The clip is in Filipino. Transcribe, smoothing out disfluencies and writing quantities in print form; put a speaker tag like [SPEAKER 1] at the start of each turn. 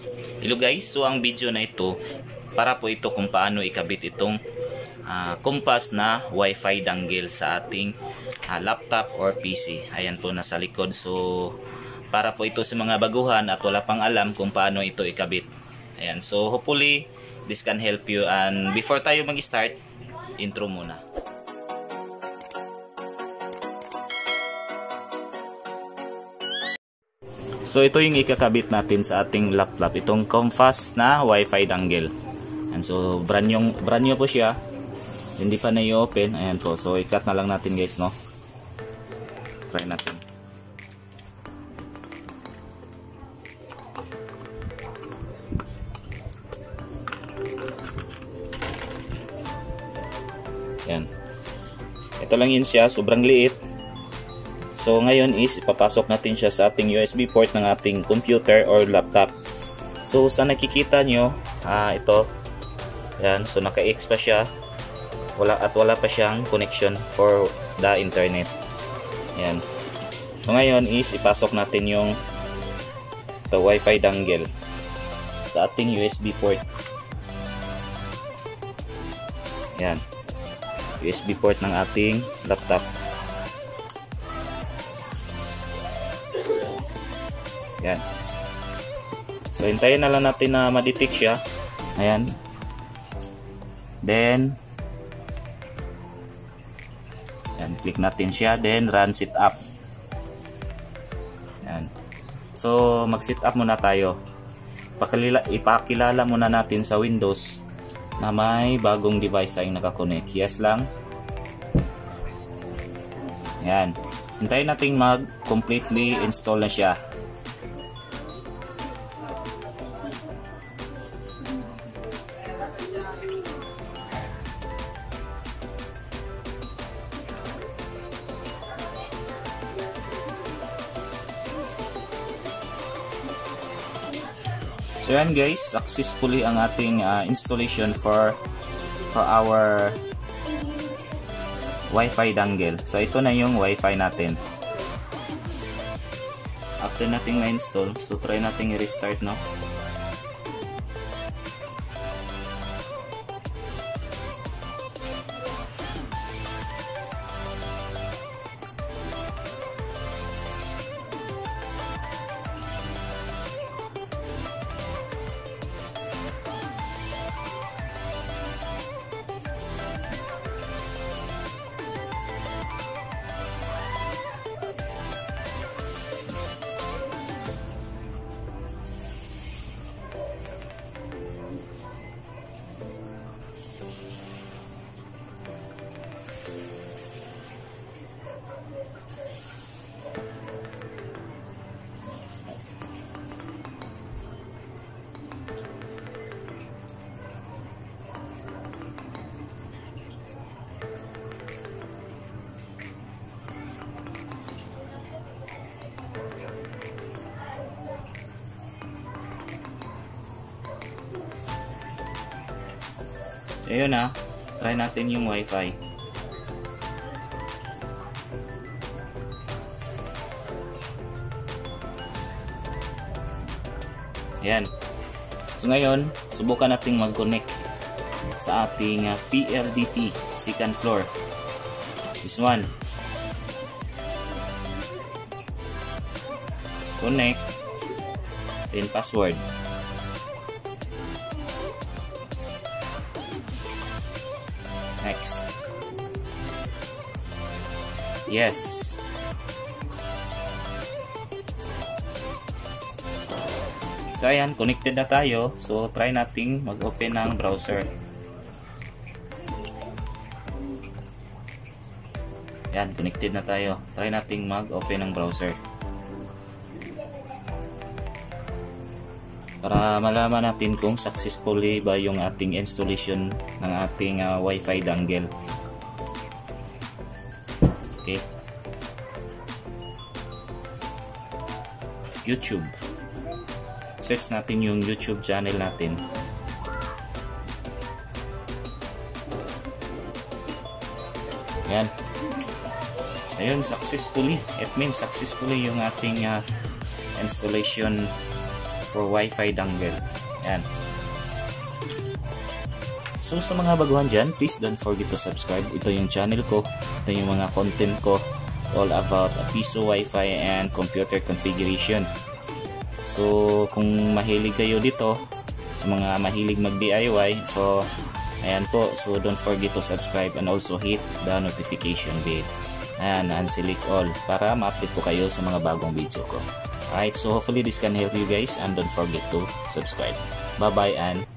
[SPEAKER 1] Hello guys, so ang video na ito para po ito kung paano ikabit itong compass na Wi-Fi dongle sa ating laptop or PC. Ayan po nasa likod. So para po ito sa mga baguhan at wala pang alam kung paano ito ikabit. Ayan, so hopefully this can help you. And before tayo mag-start, intro muna. So ito yung ikakabit natin sa ating laptop, itong compass na Wi-Fi dongle. And so brand new po siya. Hindi pa na i-open. Ayan po. So i-cut na lang natin guys, no. Try natin. Ayan. Ito lang yun siya, sobrang liit. So ngayon is ipapasok natin siya sa ating USB port ng ating computer or laptop. So sa nakikita nyo, ito, yan, so naka-X pa siya, wala pa siyang connection for the internet. Yan. So ngayon is ipasok natin yung Wi-Fi dongle sa ating USB port. Yan, USB port ng ating laptop. Yan. So hintayin na lang natin na ma-detect siya. Ayan. Then yan, click natin siya, then run setup. Yan. So mag-setup muna tayo. Ipakilala muna natin sa Windows na may bagong device ay nakakonect. Yes lang. Yan. Hintayin natin mag-completely install na siya. So yan guys, successfully ang ating installation for our Wi-Fi dongle. So ito na yung Wi-Fi natin. After nating ma-install, so try nating i-restart, no? Ayun na, try natin yung Wi-Fi. Ayan. So ngayon, subukan nating mag-connect sa ating PLDT second floor. This one. Connect. Then password. Next. Yes. So ayan, connected na tayo. So try nating mag-open ng browser. Ayan, connected na tayo. Try nating mag-open ng browser. Para malaman natin kung successfully ba yung ating installation ng ating Wi-Fi dongle. Okay. YouTube. Search natin yung YouTube channel natin. Yan. So yun, successfully. It means successfully yung ating installation for Wi-Fi dongle. Yan. So sa mga baguhan dyan, please don't forget to subscribe. Ito yung channel ko. Ito yung mga content ko. All about piso Wi-Fi and computer configuration. So kung mahilig kayo dito, sa mga mahilig mag-DIY, so ayan po. So don't forget to subscribe and also hit the notification bell. Ayan, and-select all para ma-update po kayo sa mga bagong video ko. Alright, so hopefully this can help you guys and don't forget to subscribe. Bye-bye and